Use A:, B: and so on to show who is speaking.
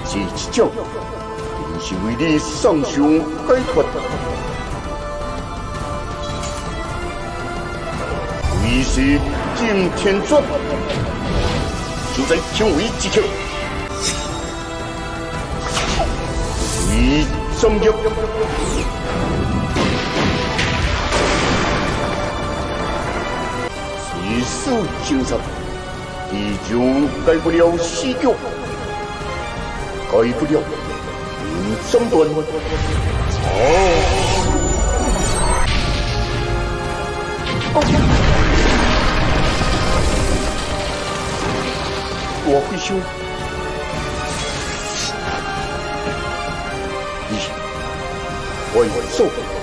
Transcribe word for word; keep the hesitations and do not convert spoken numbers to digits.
A: 这一招，便是为你送上解脱。为是惊天转，就在轻微一刻，为中入。 一手精神，依旧改不了死局，改不了命中断。哦，我会修，你，我有受。